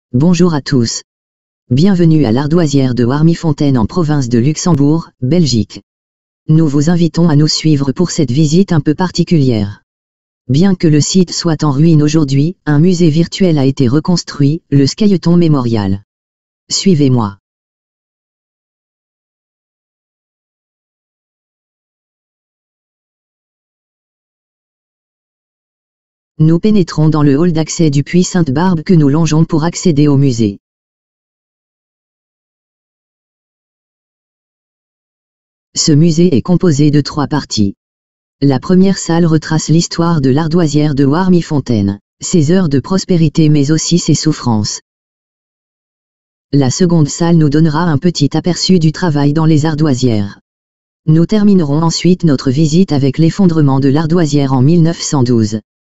Bonjour à tous. Bienvenue à l'ardoisière de Warmifontaine en province de Luxembourg, Belgique. Nous vous invitons à nous suivre pour cette visite un peu particulière. Bien que le site soit en ruine aujourd'hui, un musée virtuel a été reconstruit, le Scailleton Mémorial. Suivez-moi. Nous pénétrons dans le hall d'accès du puits Sainte-Barbe que nous longeons pour accéder au musée. Ce musée est composé de 3 parties. La première salle retrace l'histoire de l'ardoisière de Warmifontaine, ses heures de prospérité mais aussi ses souffrances. La seconde salle nous donnera un petit aperçu du travail dans les ardoisières. Nous terminerons ensuite notre visite avec l'effondrement de l'ardoisière en 1912.